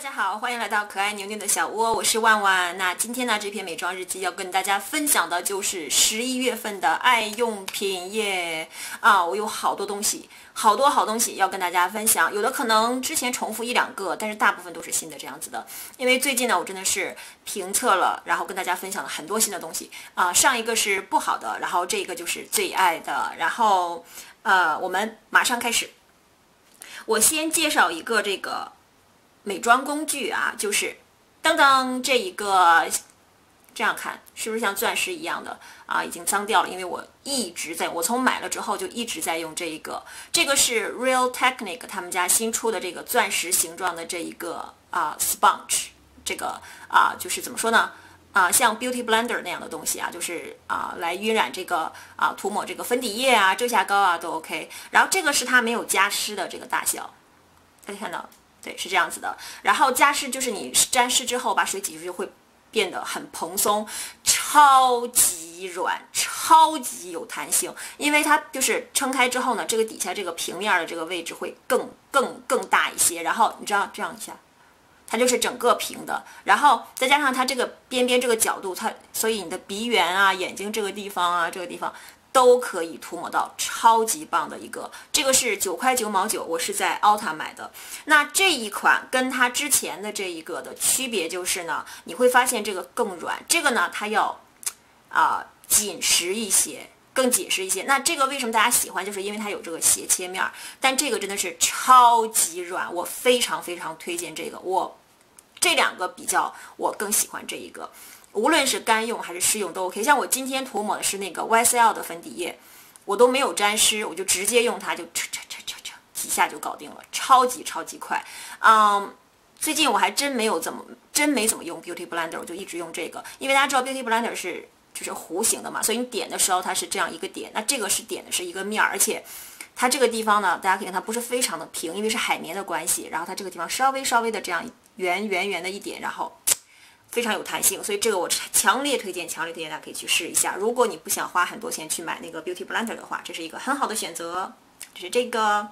家好，欢迎来到可爱牛牛的小窝，我是万万。那今天呢，这篇美妆日记要跟大家分享的就是11月份的爱用品耶我有好多东西，好东西要跟大家分享，有的可能之前重复一两个，但是大部分都是新的这样子的。因为最近呢，我真的是评测了，然后跟大家分享了很多新的东西上一个是不好的，然后这个就是最爱的，然后我们马上开始。我先介绍一个这个美妆工具就是当当这一个，这样看是不是像钻石一样的已经脏掉了，因为我从买了之后就一直在用这一个，这个是 Real Technique 他们家新出的这个钻石形状的这一个sponge， 这个就是怎么说呢像 Beauty Blender 那样的东西就是来晕染这个涂抹这个粉底液遮瑕膏都 OK。然后这个是它没有加湿的这个大小，大家看到。对，是这样子的。然后加湿就是你沾湿之后把水挤出去会变得很蓬松，超级软，超级有弹性。因为它就是撑开之后呢，这个底下这个平面的这个位置会更大一些。然后你知道这样一下，它就是整个平的。然后再加上它这个边边这个角度，所以你的鼻缘眼睛这个地方这个地方。都可以涂抹到，超级棒的一个，这个是9块9毛9，我是在 Ulta 买的。那这一款跟它之前的这一个的区别就是呢，你会发现这个更软，这个呢它要紧实一些，更紧实一些。那这个为什么大家喜欢，就是因为它有这个斜切面，但这个真的是超级软，我非常推荐这个。这两个比较，我更喜欢这一个。无论是干用还是湿用都 OK， 像我今天涂抹的是那个 YSL 的粉底液，我都没有沾湿，我就直接用它就几下就搞定了，超级快。最近我还真没怎么用 Beauty Blender， 我就一直用这个，因为大家知道 Beauty Blender 就是弧形的嘛，所以你点的时候它是这样一个点，那这个是点的是一个面，而且它这个地方呢，大家可以看它不是非常的平，因为是海绵的关系，然后它这个地方稍微的这样圆的一点，然后非常有弹性，所以这个我强烈推荐大家可以去试一下。如果你不想花很多钱去买那个 Beauty Blender 的话，这是一个很好的选择。这是这个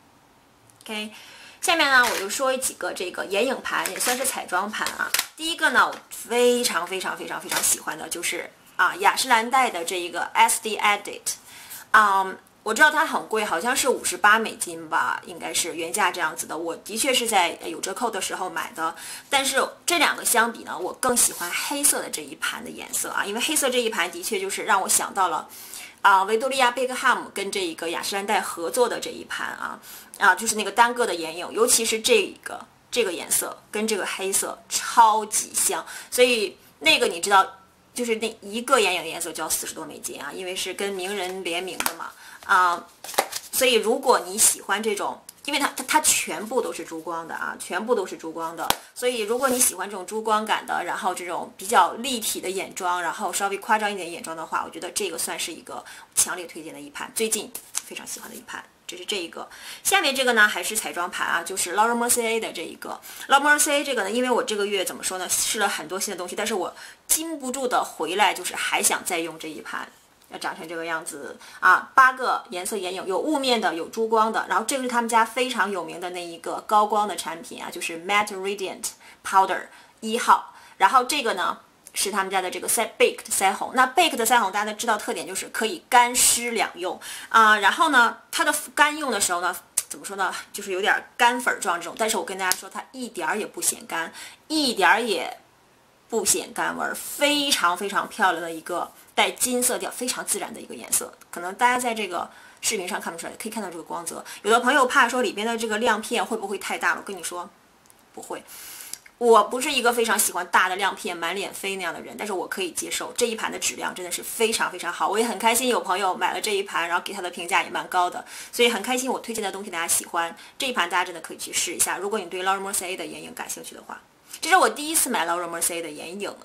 OK， 下面呢我就说几个这个眼影盘，也算是彩妆盘第一个呢，我非常喜欢的就是雅诗兰黛的这一个 SD Edit。我知道它很贵，好像是$58吧，应该是原价这样子的。我的确是在有折扣的时候买的，但是这两个相比呢，我更喜欢黑色的这一盘的颜色因为黑色这一盘的确就是让我想到了维多利亚贝克汉姆跟这一个雅诗兰黛合作的这一盘就是那个单个的眼影，尤其是这个颜色跟这个黑色超级像，所以那个你知道，就是那一个眼影颜色就要$40多因为是跟名人联名的嘛。所以如果你喜欢这种，因为它全部都是珠光的全部都是珠光的，所以如果你喜欢这种珠光感的，然后这种比较立体的眼妆，然后稍微夸张一点眼妆的话，我觉得这个算是一个强烈推荐的一盘，最近非常喜欢的一盘。这是这一个，下面这个呢还是彩妆盘就是 Laura Mercier 的这一个 Laura Mercier 这个呢，因为我这个月怎么说呢，试了很多新的东西，但是我禁不住的回来，就是还想再用这一盘。要长成这个样子8个颜色眼影，有雾面的，有珠光的，然后这个是他们家非常有名的那一个高光的产品就是 Matte Radiant Powder 1号，然后这个呢是他们家的这个Baked 腮红。那 Baked 腮红大家知道特点就是可以干湿两用然后呢它的干用的时候呢，怎么说呢，就是有点干粉状这种，但是我跟大家说它一点也不显干，一点也不显干味，非常漂亮的一个带金色调非常自然的一个颜色，可能大家在这个视频上看不出来，可以看到这个光泽。有的朋友怕说里边的这个亮片会不会太大了，我跟你说不会，我不是一个非常喜欢大的亮片满脸飞那样的人，但是我可以接受。这一盘的质量真的是非常好，我也很开心有朋友买了这一盘，然后给他的评价也蛮高的，所以很开心我推荐的东西大家喜欢。这一盘大家真的可以去试一下，如果你对 Laura Mercier 的眼影感兴趣的话。这是我第一次买 Laura Mercier 的眼影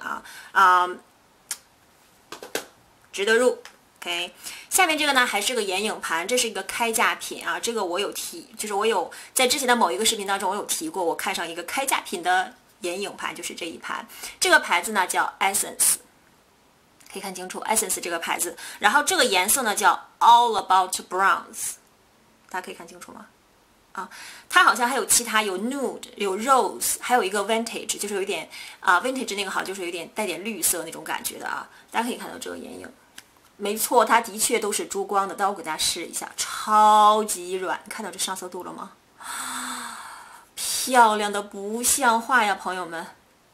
值得入。OK， 下面这个呢还是个眼影盘，这是一个开价品这个我有提，就是我有在之前的某一个视频当中我有提过，我看上一个开价品的眼影盘，就是这一盘。这个牌子呢叫 Essence， 可以看清楚 Essence 这个牌子，然后这个颜色呢叫 All About Bronze， 大家可以看清楚吗？ 啊，它好像还有其他，有 nude， 有 rose， 还有一个 vintage， 就是有一点vintage 那个好像就是有点带点绿色那种感觉的啊。大家可以看到这个眼影，没错，它的确都是珠光的。但我给大家试一下，超级软，看到这上色度了吗？漂亮的不像话呀，朋友们！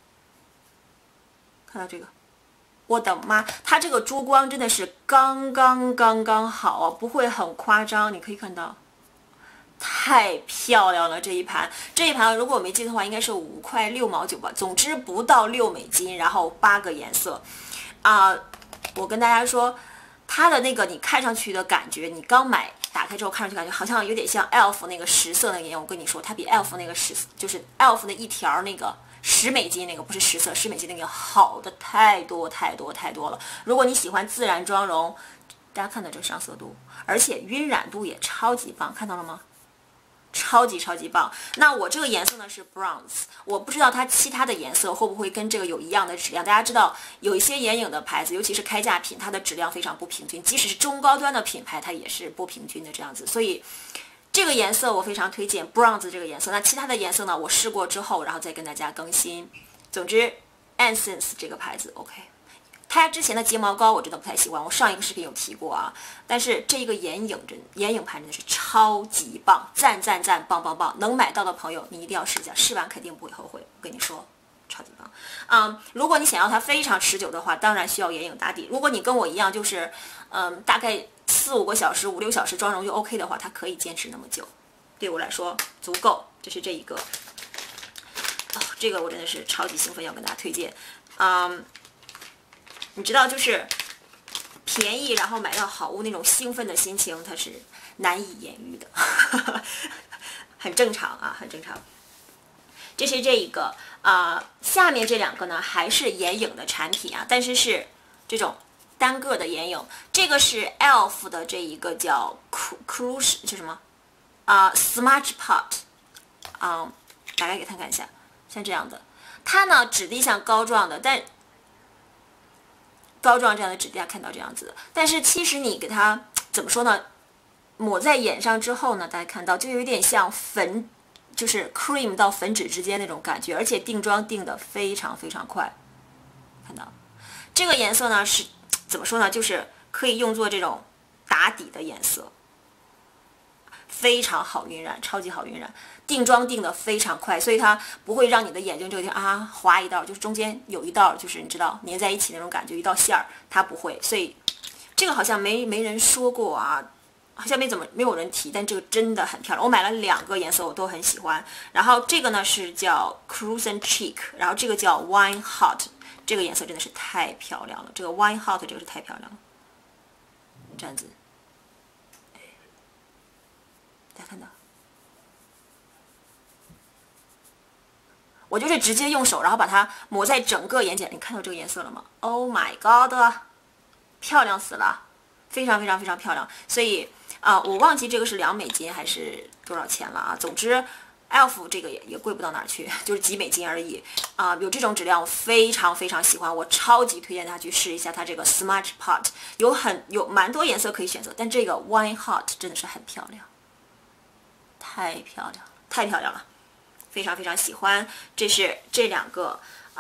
看到这个，我的妈，它这个珠光真的是刚刚好啊，不会很夸张。你可以看到。太漂亮了这一盘，如果我没记错的话，应该是5块6毛9吧。总之不到6美金，然后8个颜色，我跟大家说，它的那个你看上去的感觉，你刚买打开之后看上去感觉好像有点像 ELF 那个10色那个眼影。我跟你说，它比 ELF 那个就是 ELF 那一条那个10美金那个不是10色，10美金那个好的太多了。如果你喜欢自然妆容，大家看到这个上色度，而且晕染度也超级棒，看到了吗？超级棒。那我这个颜色呢是 bronze， 我不知道它其他的颜色会不会跟这个有一样的质量。大家知道有一些眼影的牌子，尤其是开价品，它的质量非常不平均，即使是中高端的品牌，它也是不平均的这样子。所以这个颜色我非常推荐 bronze 这个颜色。那其他的颜色呢，我试过之后，然后再跟大家更新。总之 Essence 这个牌子 OK。它之前的睫毛膏我真的不太喜欢，我上一个视频有提过啊。但是这个眼影盘真的是超级棒，赞，棒！能买到的朋友你一定要试一下，试完肯定不会后悔。我跟你说，超级棒。如果你想要它非常持久的话，当然需要眼影打底。如果你跟我一样，就是大概4、5个小时、5、6小时妆容就 OK 的话，它可以坚持那么久，对我来说足够。这是这一个，这个我真的是超级兴奋，要跟大家推荐。你知道，就是便宜然后买到好物那种兴奋的心情，它是难以言喻的，很正常啊，很正常。这是这一个下面这2个呢还是眼影的产品啊，但是是这种单个的眼影。这个是 ELF 的这一个叫 Crush 是什么Smudge Pot 大概给看一下，像这样的，它呢质地像膏状的，但膏状这样的质地，大家看到这样子的，但是其实你给它怎么说呢？抹在眼上之后呢，大家看到就有点像粉，就是 cream 到粉脂之间那种感觉，而且定妆定的非常快。看到这个颜色呢是怎么说呢？就是可以用作这种打底的颜色，非常好晕染，超级好晕染。定妆定的非常快，所以它不会让你的眼睛这个地方划一道，就是中间有一道，就是你知道粘在一起那种感觉，一道线儿，它不会。所以这个好像没人说过啊，好像没有人提，但这个真的很漂亮。我买了2个颜色，我都很喜欢。然后这个呢是叫 Cruise and Cheek， 然后这个叫 Wine Hot， 这个颜色真的是太漂亮了。这个 Wine Hot 这个是太漂亮了，这样子，大家看到。我就是直接用手，然后把它抹在整个眼睑。你看到这个颜色了吗 ？Oh my god， 漂亮死了，非常漂亮。所以我忘记这个是2美金还是多少钱了啊？总之 ，ELF 这个也贵不到哪儿去，就是几美金而已有这种质量，我非常喜欢，我超级推荐大家去试一下它这个 Smudge Pot， 有蛮多颜色可以选择，但这个 Wine Hot 真的是很漂亮，太漂亮了。非常喜欢，这是这2个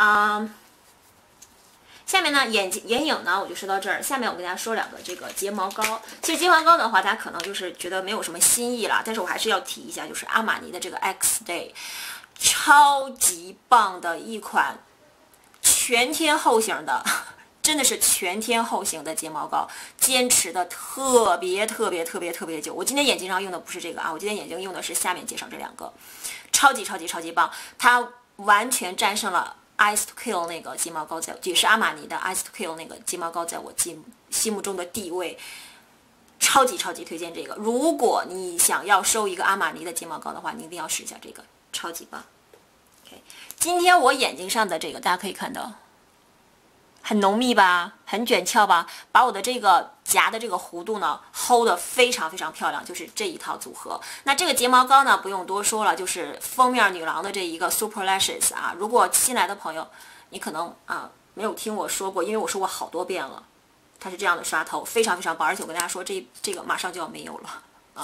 下面呢眼影呢我就说到这儿，下面我跟大家说2个这个睫毛膏。其实睫毛膏的话，大家可能就是觉得没有什么新意啦，但是我还是要提一下，就是阿玛尼的这个 X Day， 超级棒的一款全天候型的。真的是全天候型的睫毛膏，坚持的特别久。我今天眼睛上用的不是这个啊，我今天眼睛用的是下面介绍这2个，超级棒。它完全战胜了 Eyes to Kill 那个睫毛膏，也是阿玛尼的 Eyes to Kill 那个睫毛膏，在我心目中的地位，超级推荐这个。如果你想要收一个阿玛尼的睫毛膏的话，你一定要试一下这个，超级棒。OK， 今天我眼睛上的这个，大家可以看到。很浓密吧，很卷翘吧，把我的这个夹的这个弧度呢 hold 得非常漂亮，就是这一套组合。那这个睫毛膏呢不用多说了，就是封面女郎的这一个 Super Lashes 啊。如果新来的朋友，你可能没有听我说过，因为我说过好多遍了。它是这样的刷头，非常棒，而且我跟大家说这个马上就要没有了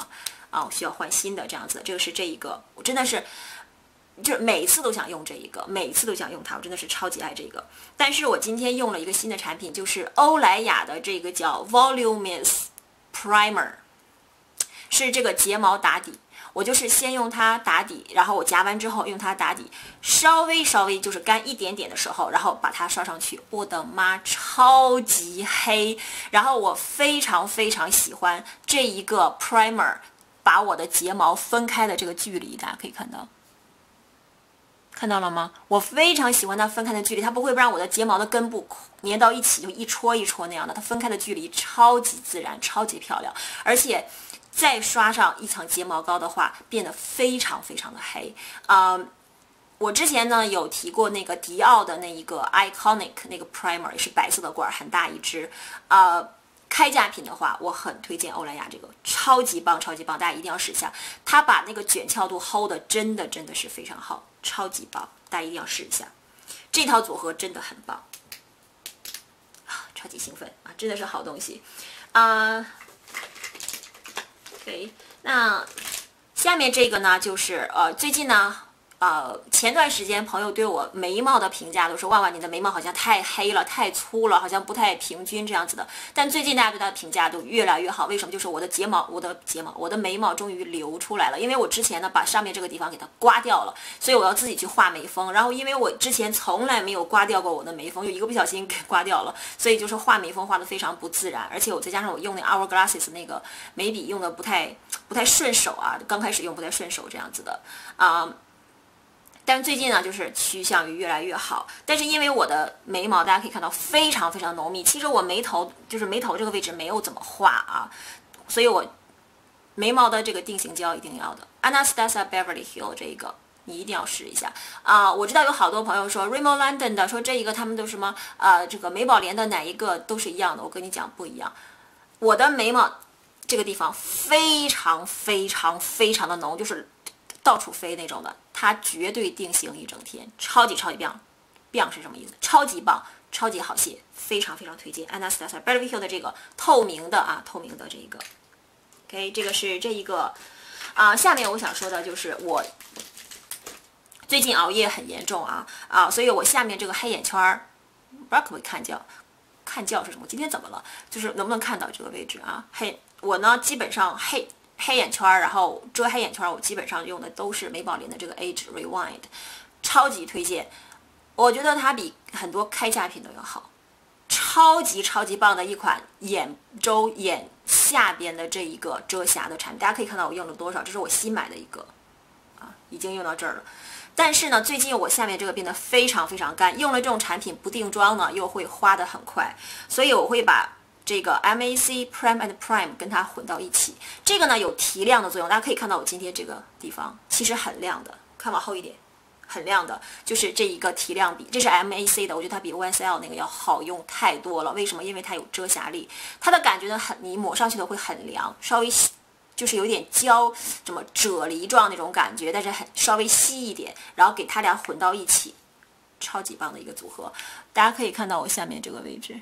啊，需要换新的这样子。这个是这一个，我真的是。就是每一次都想用这一个，每一次都想用它，我真的是超级爱这个。但是我今天用了一个新的产品，就是欧莱雅的这个叫 Voluminous Primer， 是这个睫毛打底。我就是先用它打底，然后我夹完之后用它打底，稍微就是干一点点的时候，然后把它刷上去。我的妈，超级黑！然后我非常喜欢这一个 primer， 把我的睫毛分开的这个距离，大家可以看到。看到了吗？我非常喜欢它分开的距离，它不会让我的睫毛的根部粘到一起，就一戳一戳那样的。它分开的距离超级自然，超级漂亮，而且再刷上一层睫毛膏的话，变得非常的黑。我之前呢有提过那个迪奥的那一个 Iconic 那个 primer， 也是白色的罐，很大一支。开价品的话，我很推荐欧莱雅这个，超级棒，大家一定要试一下。它把那个卷翘度 hold 的真的是非常好，超级棒，大家一定要试一下。这套组合真的很棒，超级兴奋啊，真的是好东西OK， 那下面这个呢，就是最近呢。前段时间朋友对我眉毛的评价都说，万万你的眉毛好像太黑了，太粗了，好像不太平均这样子的。但最近大家对它的评价都越来越好，为什么？就是我的眉毛终于流出来了。因为我之前呢把上面这个地方给它刮掉了，所以我要自己去画眉峰。然后因为我之前从来没有刮掉过我的眉峰，就一个不小心给刮掉了，所以就是画眉峰画的非常不自然。而且我再加上我用那个 Hourglasses 那个眉笔用的不太顺手啊，刚开始用不太顺手这样子的但是最近呢，就是趋向于越来越好。但是因为我的眉毛，大家可以看到非常浓密，其实我眉头这个位置没有怎么画啊，所以我眉毛的这个定型胶一定要的 Anastasia Beverly Hill 这一个你一定要试一下我知道有好多朋友说 Rimmel London 的说这一个他们都什么这个美宝莲的哪一个都是一样的，我跟你讲不一样。我的眉毛这个地方非常的浓，就是到处飞那种的，它绝对定型一整天，超级棒。棒是什么意思？超级棒，超级好卸，非常推荐 Anastasia Beverly Hill 的这个透明的这一个。OK， 这个是这一个下面我想说的就是我最近熬夜很严重所以我下面这个黑眼圈不知道可不可以看觉是什么？我今天怎么了？就是能不能看到这个位置我呢基本上黑眼圈，然后遮黑眼圈，我基本上用的都是美宝莲的这个 Age Rewind， 超级推荐。我觉得它比很多开价品都要好，超级棒的一款眼下边的这一个遮瑕的产品。大家可以看到我用了多少，这是我新买的一个已经用到这儿了。但是呢，最近我下面这个变得非常干，用了这种产品不定妆呢，又会花得很快，所以我会把这个 MAC Prime and Prime 跟它混到一起。这个呢有提亮的作用，大家可以看到我今天这个地方其实很亮的，看往后一点，很亮的，就是这一个提亮笔，这是 MAC 的，我觉得它比 YSL 那个要好用太多了。为什么？因为它有遮瑕力，它的感觉呢你抹上去的会很凉，稍微就是有点胶什么啫喱状那种感觉，但是稍微稀一点，然后给它俩混到一起，超级棒的一个组合。大家可以看到我下面这个位置。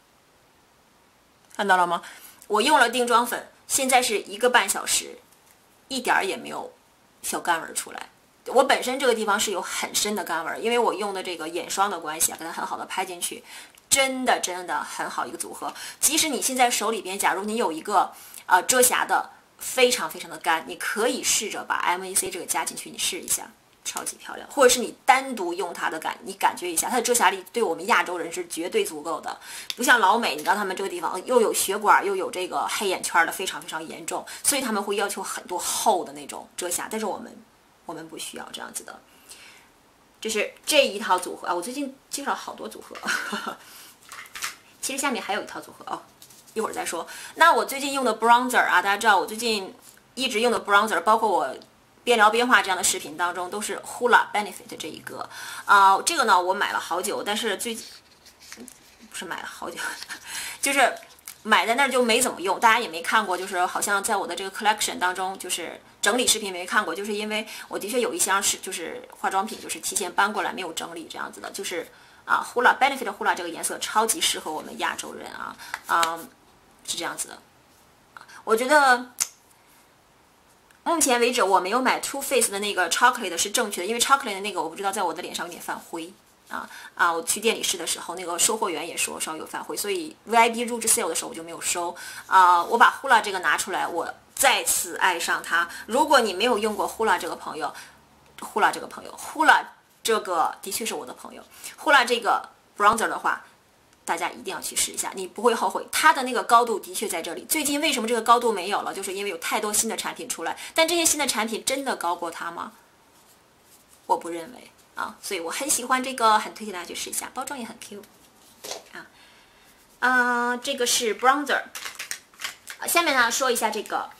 看到了吗？我用了定妆粉，现在是1个半小时，一点儿也没有小干纹出来。我本身这个地方是有很深的干纹，因为我用的这个眼霜的关系给它很好的拍进去，真的很好一个组合。即使你现在手里边，假如你有一个遮瑕的非常的干，你可以试着把 MAC 这个加进去，你试一下。超级漂亮，或者是你单独用它的你感觉一下，它的遮瑕力对我们亚洲人是绝对足够的，不像老美，你知道他们这个地方又有血管又有这个黑眼圈的，非常严重，所以他们会要求很多厚的那种遮瑕，但是我们不需要这样子的。这是这一套组合我最近介绍好多组合其实下面还有一套组合一会儿再说。那我最近用的 bronzer 大家知道我最近一直用的 bronzer， 包括我边聊边画这样的视频当中都是 Hoola Benefit 这一个这个呢我买了好久，但是不是买了好久就是买在那儿就没怎么用，大家也没看过，就是好像在我的这个 collection 当中就是整理视频没看过，就是因为我的确有一箱就是化妆品就是提前搬过来没有整理这样子的，就是Hoola Benefit Hoola 这个颜色超级适合我们亚洲人是这样子的。我觉得目前为止我没有买 Too Faced 的那个 chocolate 是正确的，因为 chocolate 的那个我不知道在我的脸上有点泛灰我去店里试的时候，那个售货员也说稍微有泛灰，所以 VIP 入职 sale 的时候我就没有收我把 Hoola 这个拿出来，我再次爱上它。如果你没有用过 Hoola 这个朋友，Hoola 这个的确是我的朋友。Hoola 这个 bronzer 的话，大家一定要去试一下，你不会后悔。它的那个高度的确在这里。最近为什么这个高度没有了？就是因为有太多新的产品出来，但这些新的产品真的高过它吗？我不认为所以我很喜欢这个，很推荐大家去试一下，包装也很 Q 这个是 bronzer。下面呢说一下这个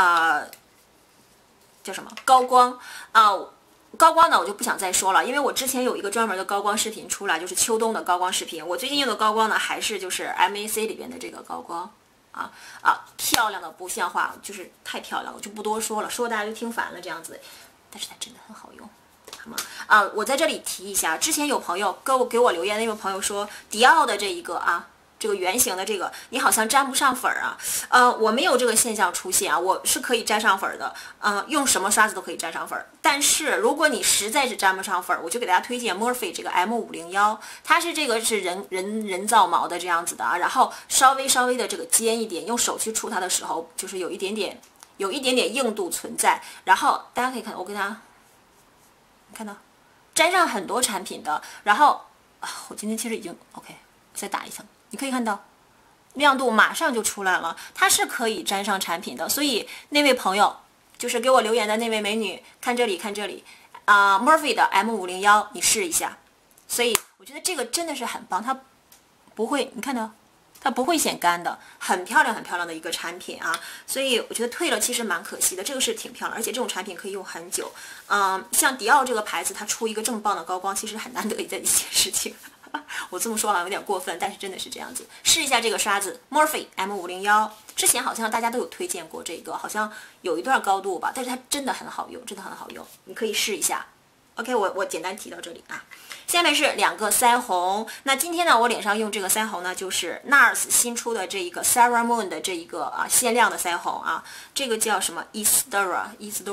叫什么高光高光呢，我就不想再说了，因为我之前有一个专门的高光视频出来，就是秋冬的高光视频。我最近用的高光呢，还是就是 MAC 里边的这个高光漂亮的不像话，就是太漂亮了，我就不多说了，说大家就听烦了这样子。但是它真的很好用，好吗？我在这里提一下，之前有朋友给我留言，那位朋友说迪奥的这一个这个圆形的这个，你好像沾不上粉我没有这个现象出现我是可以沾上粉的，用什么刷子都可以沾上粉。但是如果你实在是沾不上粉，我就给大家推荐 Morphe 这个 M501，它是这个是人造毛的这样子的然后稍微的这个尖一点，用手去触它的时候，就是有一点点硬度存在。然后大家可以看，我给大家看到沾上很多产品的，然后我今天其实已经 OK， 再打一层。你可以看到亮度马上就出来了，它是可以沾上产品的。所以那位朋友就是给我留言的那位美女，看这里Morphe 的 M501 你试一下。所以我觉得这个真的是很棒，它不会，你看到它不会显干的，很漂亮的一个产品所以我觉得退了其实蛮可惜的，这个是挺漂亮，而且这种产品可以用很久。像迪奥这个牌子，它出一个这么棒的高光，其实很难得的一件事情。我这么说好像有点过分，但是真的是这样子。试一下这个刷子 Morphe M501，之前好像大家都有推荐过这个，好像有一段高度吧，但是它真的很好用，你可以试一下。OK， 我简单提到这里下面是2个腮红。那今天呢，我脸上用这个腮红呢，就是 NARS 新出的这一个 Sarah Moon 的这一个限量的腮红这个叫什么 Isadora，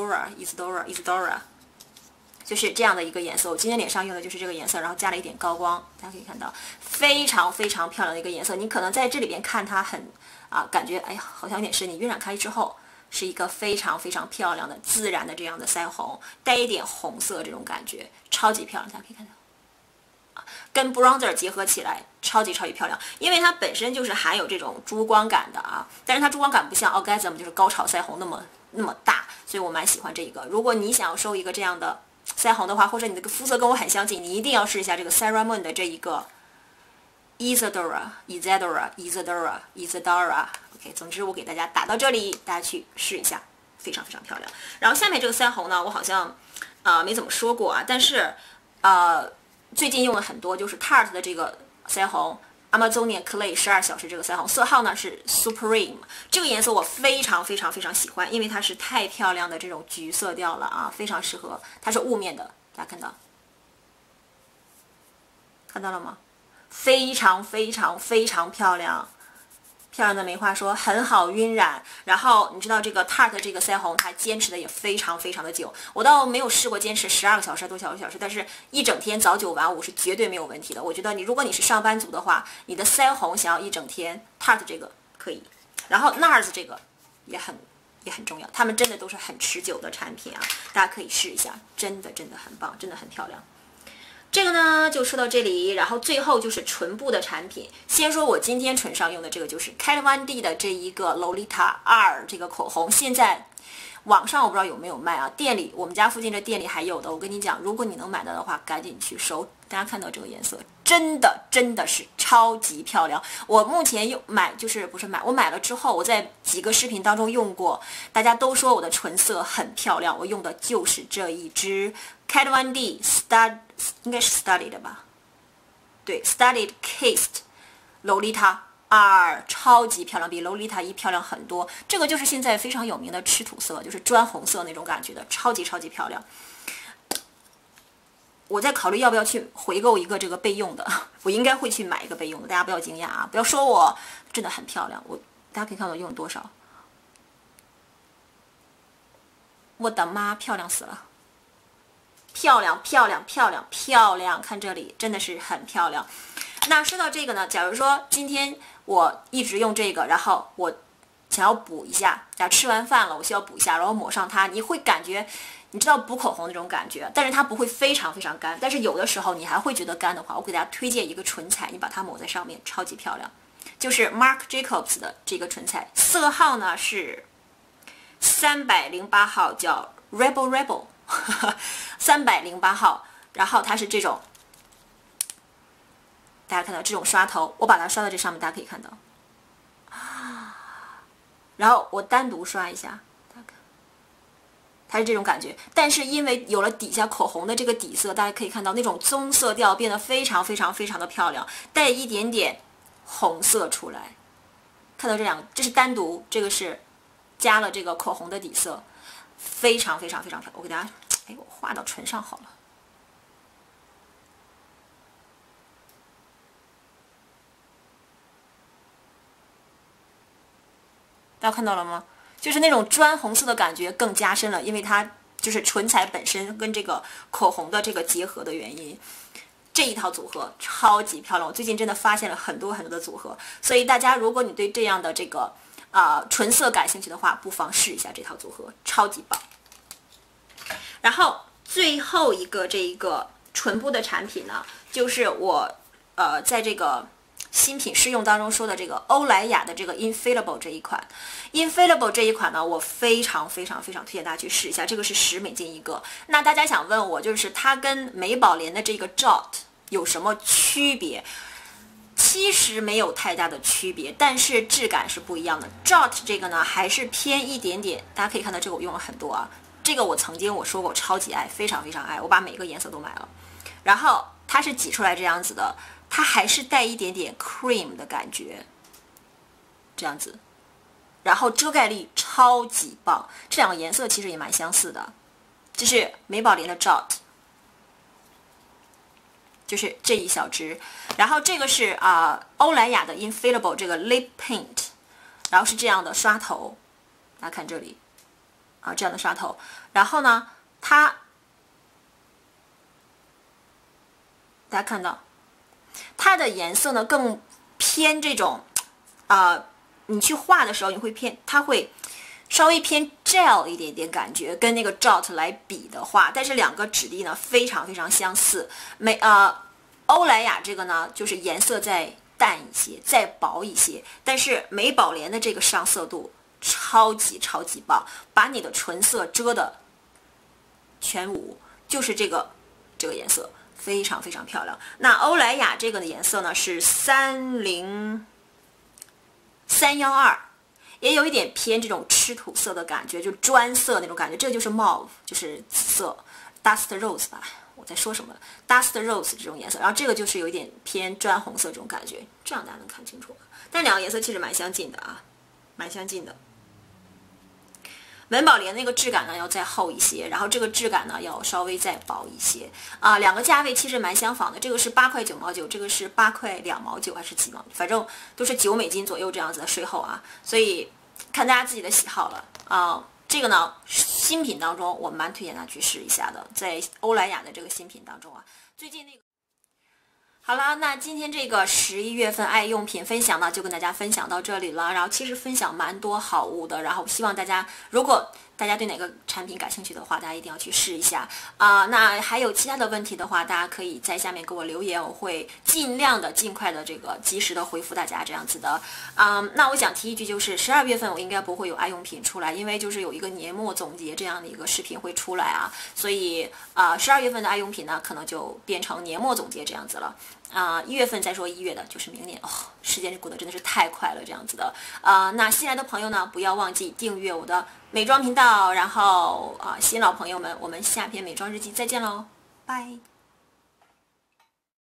就是这样的一个颜色。我今天脸上用的就是这个颜色，然后加了一点高光，大家可以看到非常漂亮的一个颜色。你可能在这里边看它很感觉哎呀好像有点深，你晕染开之后是一个非常漂亮的自然的这样的腮红，带一点红色这种感觉，超级漂亮。大家可以看到跟 bronzer 结合起来超级漂亮，因为它本身就是含有这种珠光感的但是它珠光感不像 Orgasm 就是高潮腮红那么大，所以我蛮喜欢这个。如果你想要收一个这样的腮红的话，或者你的肤色跟我很相近，你一定要试一下这个 Sarah Moon 的这一个 Isadora。 OK， 总之我给大家打到这里，大家去试一下，非常漂亮。然后下面这个腮红呢，我好像没怎么说过但是最近用了很多，就是 Tarte 的这个腮红Amazonia Clay 12小时这个腮红，色号呢是 Supreme， 这个颜色我非常喜欢，因为它是太漂亮的这种橘色调了非常适合，它是雾面的，大家看到了吗？非常漂亮，漂亮的没话说，很好晕染。然后你知道这个 Tarte 这个腮红，它坚持的也非常的久。我倒没有试过坚持12个小时多小时，但是一整天早9晚5是绝对没有问题的。我觉得如果你是上班族的话，你的腮红想要一整天 ，Tarte 这个可以。然后 NARS 这个也很重要，他们真的都是很持久的产品大家可以试一下，真的很棒，真的很漂亮。这个呢就说到这里，然后最后就是唇部的产品。先说我今天唇上用的这个，就是 Kat Von D 的这一个 Lolita R 这个口红，现在网上我不知道有没有卖店里我们家附近的店里还有的。我跟你讲，如果你能买到的话，赶紧去收。大家看到这个颜色，真的是超级漂亮。我目前我买了之后，我在几个视频当中用过，大家都说我的唇色很漂亮。我用的就是这一支 Kat Von D 应该是 Studied 的吧？对 ，Studied Kissed Lolita R 超级漂亮，比 Lolita 1漂亮很多。这个就是现在非常有名的吃土色，就是砖红色那种感觉的，超级漂亮。我在考虑要不要去回购一个这个备用的，我应该会去买一个备用的，大家不要惊讶不要说我真的很漂亮。大家可以看到我用了多少， 我的妈，漂亮死了！漂亮漂亮漂亮漂亮，看这里真的是很漂亮。那说到这个呢，假如说今天我一直用这个，然后我想要补一下，吃完饭了我需要补一下，然后抹上它，你会感觉，你知道补口红那种感觉，但是它不会非常非常干，但是有的时候你还会觉得干的话，我给大家推荐一个唇彩，你把它抹在上面，超级漂亮，就是 Marc Jacobs 的这个唇彩，色号呢是308号，叫 Rebel 308号，然后它是这种，大家看到这种刷头，我把它刷到这上面，大家可以看到，然后我单独刷一下，大家看，它是这种感觉，但是因为有了底下口红的这个底色，大家可以看到那种棕色调变得非常非常非常的漂亮，带一点点红色出来，看到这两个，这是单独，这个是加了这个口红的底色，非常非常非常漂亮。我给大家，我画到唇上好了。大家看到了吗？就是那种砖红色的感觉更加深了，因为它就是唇彩本身跟这个口红的这个结合的原因。这一套组合超级漂亮，我最近真的发现了很多很多的组合，所以大家如果你对这样的这个唇色感兴趣的话，不妨试一下这套组合，超级棒。然后最后一个这一个唇部的产品呢，就是我在这个新品试用当中说的这个欧莱雅的这个 Infallible 这一款 ，Infallible 这一款呢，我非常非常非常推荐大家去试一下，这个是$10一个。那大家想问我，就是它跟美宝莲的这个 Jot 有什么区别？其实没有太大的区别，但是质感是不一样的。Jot 这个呢，还是偏一点点，大家可以看到这个我用了很多啊，这个我曾经我说过我超级爱，非常非常爱，我把每个颜色都买了。然后它是挤出来这样子的。它还是带一点点 cream 的感觉，这样子，然后遮盖力超级棒，这两个颜色其实也蛮相似的，这是美宝莲的 Jot， 就是这一小支，然后这个是欧莱雅的 Infallible 这个 Lip Paint， 然后是这样的刷头，大家看这里这样的刷头，然后呢，大家看到。它的颜色呢更偏这种，你去画的时候你会偏，它会稍微偏 gel 一点点感觉，跟那个 Jot 来比的话，但是两个质地呢非常非常相似。欧莱雅这个呢就是颜色再淡一些，再薄一些，但是美宝莲的这个上色度超级超级棒，把你的唇色遮的全无，就是这个颜色。非常非常漂亮。那欧莱雅这个的颜色呢是30312，也有一点偏这种吃土色的感觉，就砖色那种感觉。这个就是 mauve， 就是紫色 ，dust rose 吧？我在说什么 ？dust rose 这种颜色。然后这个就是有一点偏砖红色这种感觉，这样大家能看清楚。但两个颜色其实蛮相近的啊，蛮相近的。美宝莲那个质感呢要再厚一些，然后这个质感呢要稍微再薄一些两个价位其实蛮相仿的，这个是8块9毛9，这个是8块2毛9还是几毛，反正都是9美金左右这样子的税后啊，所以看大家自己的喜好了这个呢新品当中我蛮推荐大家去试一下的，在欧莱雅的这个新品当中最近那个。好了，那今天这个11月份爱用品分享呢，就跟大家分享到这里了。然后其实分享蛮多好物的，然后希望大家，如果大家对哪个产品感兴趣的话，大家一定要去试一下那还有其他的问题的话，大家可以在下面给我留言，我会尽快的这个及时的回复大家这样子的那我想提一句，就是12月份我应该不会有爱用品出来，因为就是有一个年末总结这样的一个视频会出来所以12月份的爱用品呢，可能就变成年末总结这样子了。1月份再说1月的，就是明年时间过得真的是太快了，这样子的那新来的朋友呢，不要忘记订阅我的美妆频道，然后新老朋友们，我们下篇美妆日记再见喽，拜。